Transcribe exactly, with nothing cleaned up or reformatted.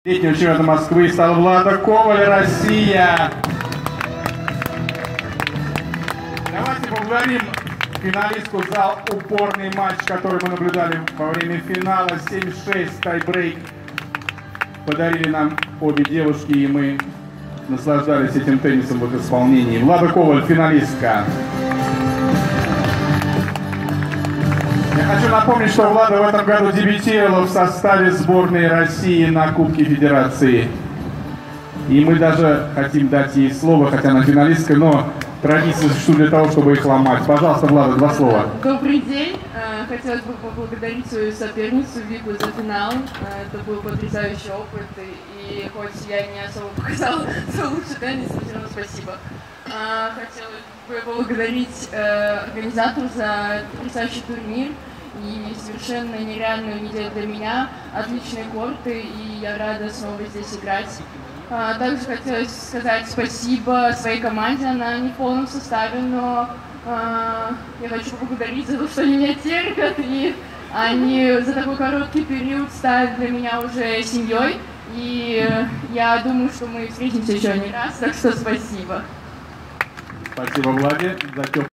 Летнего чемпионата Москвы стал Влада Коваль, Россия. Давайте поблагодарим финалистку за упорный матч, который мы наблюдали во время финала. семь шесть тайбрейк подарили нам обе девушки, и мы наслаждались этим теннисом в их исполнении. Влада Коваль, финалистка. Я хочу напомнить, что Влада в этом году дебютировала в составе сборной России на Кубке Федерации. И мы даже хотим дать ей слово, хотя она финалистка, но традиция существует для того, чтобы их ломать. Пожалуйста, Влада, два слова. Добрый день. Хотелось бы поблагодарить свою соперницу Вику за финал. Это был потрясающий опыт. И хоть я не особо показала свой лучший теннис, но все равно спасибо. Хотелось бы поблагодарить организатору за потрясающий турнир и совершенно нереальную неделю для меня. Отличные корты, и я рада снова здесь играть. Также хотелось сказать спасибо своей команде, она не в полном составе, но я хочу поблагодарить за то, что они меня терпят, и они за такой короткий период стали для меня уже семьей. И я думаю, что мы встретимся еще не раз, так что спасибо. Спасибо, Владе, за теплый